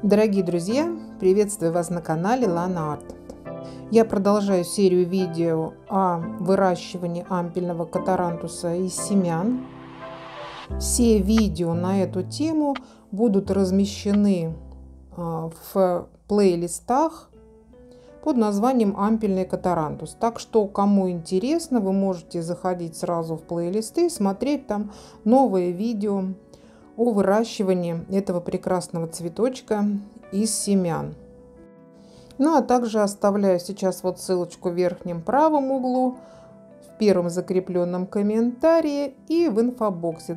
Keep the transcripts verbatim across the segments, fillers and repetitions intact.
Дорогие друзья, приветствую вас на канале Lana Art. Я продолжаю серию видео о выращивании ампельного катарантуса из семян. Все видео на эту тему будут размещены в плейлистах под названием «Ампельный катарантус». Так что, кому интересно, вы можете заходить сразу в плейлисты и смотреть там новые видео о выращивании этого прекрасного цветочка из семян. Ну а также оставляю сейчас вот ссылочку в верхнем правом углу, в первом закрепленном комментарии и в инфобоксе.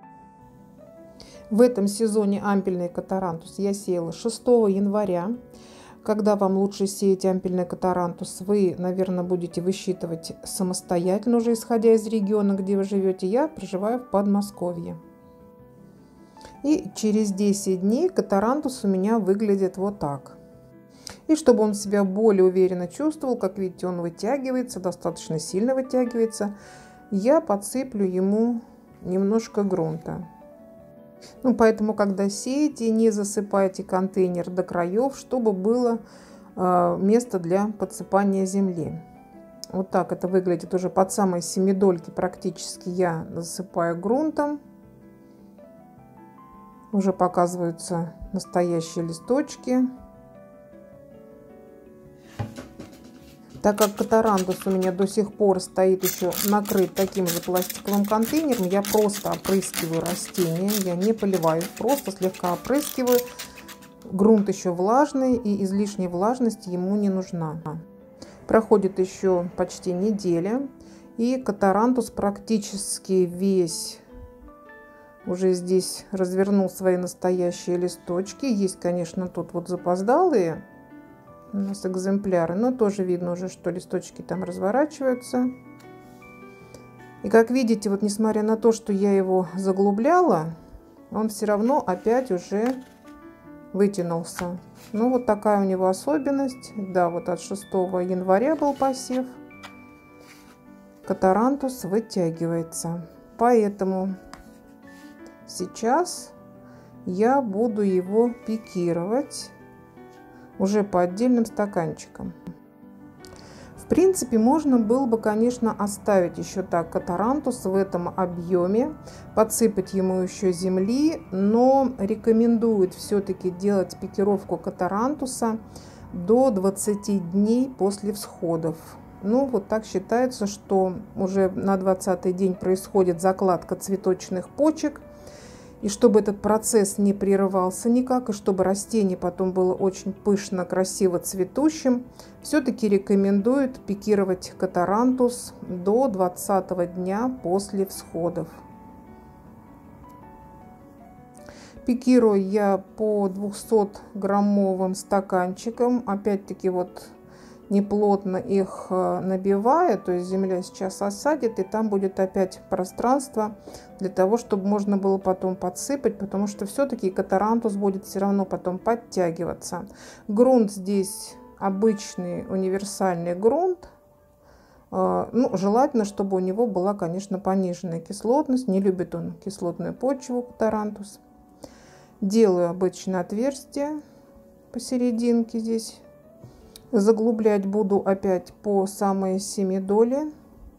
В этом сезоне ампельный катарантус я сеяла шестого января. Когда вам лучше сеять ампельный катарантус, вы, наверное, будете высчитывать самостоятельно, уже исходя из региона, где вы живете. Я проживаю в Подмосковье. И через десять дней катарантус у меня выглядит вот так. И чтобы он себя более уверенно чувствовал, как видите, он вытягивается, достаточно сильно вытягивается, я подсыплю ему немножко грунта. Ну, поэтому, когда сеете, не засыпайте контейнер до краев, чтобы было э, место для подсыпания земли. Вот так это выглядит уже под самой семидольки, практически я засыпаю грунтом. Уже показываются настоящие листочки. Так как катарантус у меня до сих пор стоит еще накрыт таким же пластиковым контейнером, я просто опрыскиваю растения, я не поливаю, просто слегка опрыскиваю. Грунт еще влажный, и излишняя влажность ему не нужна. Проходит еще почти неделя, и катарантус практически весь уже здесь развернул свои настоящие листочки. Есть, конечно, тут вот запоздалые у нас экземпляры, но тоже видно уже, что листочки там разворачиваются. И как видите, вот несмотря на то, что я его заглубляла, он все равно опять уже вытянулся. Ну вот такая у него особенность. Да, вот от шестого января был посев. Катарантус вытягивается. Поэтому сейчас я буду его пикировать уже по отдельным стаканчикам. В принципе, можно было бы, конечно, оставить еще так катарантус в этом объеме, подсыпать ему еще земли, но рекомендуют все-таки делать пикировку катарантуса до двадцати дней после всходов. Ну, вот так считается, что уже на двадцатый день происходит закладка цветочных почек. И чтобы этот процесс не прерывался никак, и чтобы растение потом было очень пышно, красиво цветущим, все-таки рекомендуют пикировать катарантус до двадцатого дня после всходов. Пикирую я по двухсотграммовым стаканчикам, опять-таки вот неплотно их набивая, то есть земля сейчас осадит, и там будет опять пространство для того, чтобы можно было потом подсыпать, потому что все-таки катарантус будет все равно потом подтягиваться. Грунт здесь обычный универсальный грунт. Ну, желательно, чтобы у него была, конечно, пониженная кислотность. Не любит он кислотную почву катарантус. Делаю обычное отверстие посерединке здесь. Заглублять буду опять по самой семидоли.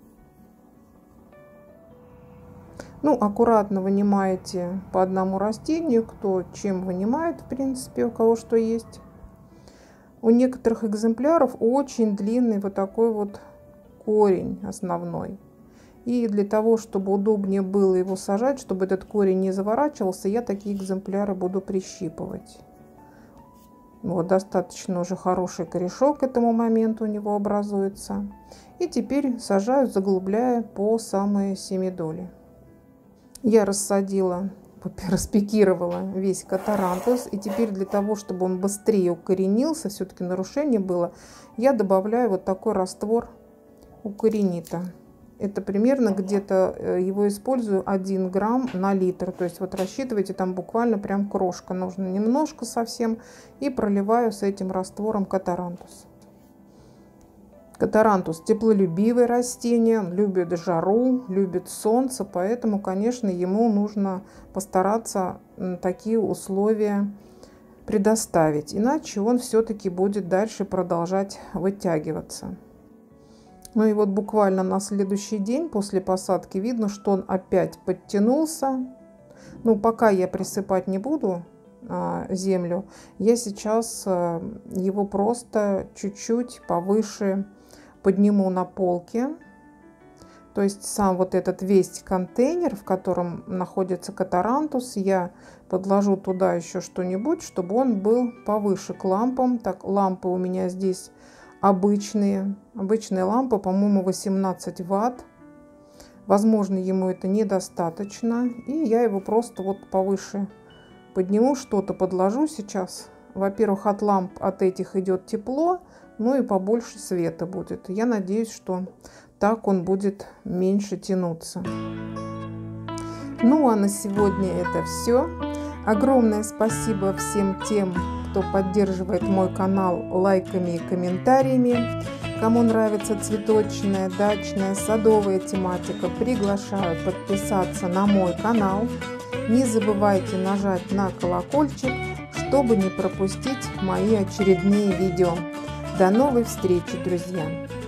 Ну, аккуратно вынимаете по одному растению, кто чем вынимает, в принципе, у кого что есть. У некоторых экземпляров очень длинный вот такой вот корень основной. И для того, чтобы удобнее было его сажать, чтобы этот корень не заворачивался, я такие экземпляры буду прищипывать. Вот достаточно уже хороший корешок к этому моменту у него образуется. И теперь сажаю, заглубляя по самые семидоли. Я рассадила, распикировала весь катарантус. И теперь для того, чтобы он быстрее укоренился, все-таки нарушение было, я добавляю вот такой раствор укоренита. Это примерно где-то его использую один грамм на литр. То есть вот рассчитывайте, там буквально прям крошка. Нужно немножко совсем. И проливаю с этим раствором катарантус. Катарантус теплолюбивое растение, любит жару, любит солнце. Поэтому, конечно, ему нужно постараться такие условия предоставить, иначе он все-таки будет дальше продолжать вытягиваться. Ну и вот буквально на следующий день после посадки видно, что он опять подтянулся. Ну, пока я присыпать не буду а, землю, я сейчас а, его просто чуть-чуть повыше подниму на полке. То есть сам вот этот весь контейнер, в котором находится катарантус, я подложу туда еще что-нибудь, чтобы он был повыше к лампам. Так, лампы у меня здесь обычные. Обычные лампы, по-моему, восемнадцать ватт. Возможно, ему это недостаточно. И я его просто вот повыше подниму, что-то подложу сейчас. Во-первых, от ламп от этих идет тепло, ну и побольше света будет. Я надеюсь, что так он будет меньше тянуться. Ну а на сегодня это все. Огромное спасибо всем тем, кто поддерживает мой канал лайками и комментариями. Кому нравится цветочная, дачная, садовая тематика, приглашаю подписаться на мой канал. Не забывайте нажать на колокольчик, чтобы не пропустить мои очередные видео. До новой встречи, друзья!